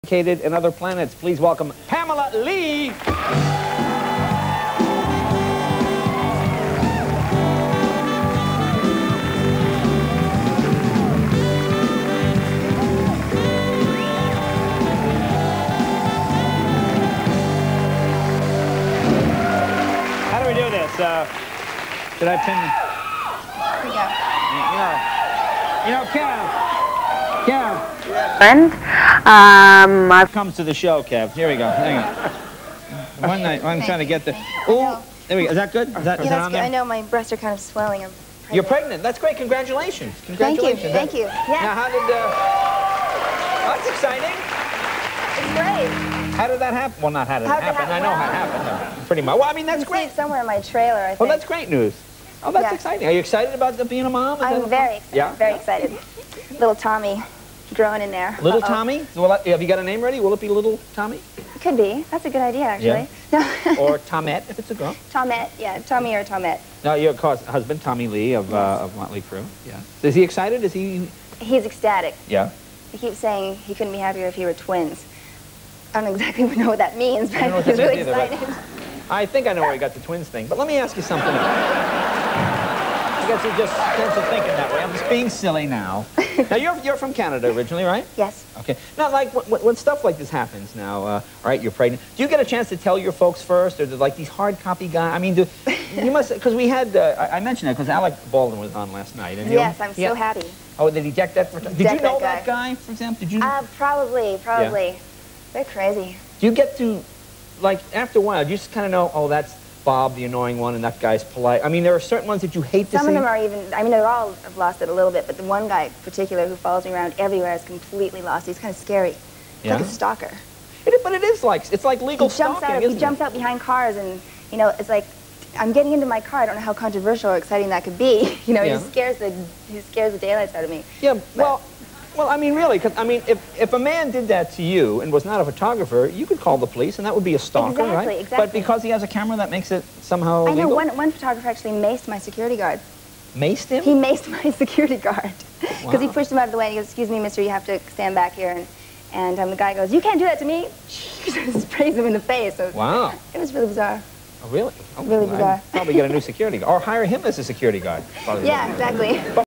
educated in other planets. Please welcome Pamela Lee. How do we do this? Should I pin? Here we go. Kev. Friend, I've come to the show, Kev. Here we go. Hang on. One night, I'm trying to get the. Oh, there we go. Is that good? Is that on there? I know my breasts are kind of swelling. I'm pregnant. You're pregnant. That's great. Congratulations. Congratulations. Thank you. Yeah. Now, how did? That's exciting. It's great. How did that happen? Well, not how did it happen. I know how it happened. Pretty much. Well, I mean, that's great. It's somewhere in my trailer, I think. Well, that's great news. Oh, that's Yeah. exciting. Are you excited about being a mom? I'm very excited. Yeah? Very excited. Little Tommy growing in there. Little Tommy? Well, have you got a name ready? Will it be Little Tommy? It could be. That's a good idea, actually. Yeah. No. Or Tomette, if it's a girl? Tomette, yeah. Tommy or Tomette. No, your husband, Tommy Lee of Motley Crue. Yeah. Is he excited? Is he? He's ecstatic. Yeah. He keeps saying he couldn't be happier if he were twins. I don't exactly know what that means, but I don't know what he's that really is either, but excited. I think I know where he got the twins thing, but let me ask you something else. I guess you just can't thinking that way. I'm just being silly now. Now, you're from Canada originally, right? Yes. Okay. Now, like, when stuff like this happens now, all right, you're pregnant, do you get a chance to tell your folks first, or do, like, these hard copy guys, I mean, you must, because we had, I mentioned that because Alec Baldwin was on last night. And Yes, I'm so happy. Oh, did he deck that for Did you know that guy, for example? Did you? Probably. Yeah. They're crazy. Do you get to, like, after a while, do you just kind of know, oh, that's Bob, the annoying one, and that guy's polite? I mean, there are certain ones that you hate to see. Some of them are even, I mean, they're all have lost it a little bit, but the one guy in particular who follows me around everywhere is completely lost. He's kind of scary. Yeah? Like a stalker. But it is like, it's like legal stalking, isn't it? He jumps out behind cars and, you know, it's like, I'm getting into my car. I don't know how controversial or exciting that could be. You know, Yeah. he scares the daylights out of me. Yeah, well, I mean, really, because, I mean, if a man did that to you and was not a photographer, you could call the police, and that would be a stalker, right? Exactly. But because he has a camera, that makes it somehow I know, legal? one photographer actually maced my security guard. Maced him? He maced my security guard. Because he Wow. pushed him out of the way, and he goes, excuse me, mister, you have to stand back here. And the guy goes, you can't do that to me. Sprays him in the face. So Wow. it was really bizarre. Oh, really? Oh, Really bizarre. I'd probably get a new security guard. Or hire him as a security guard. Probably Yeah, exactly.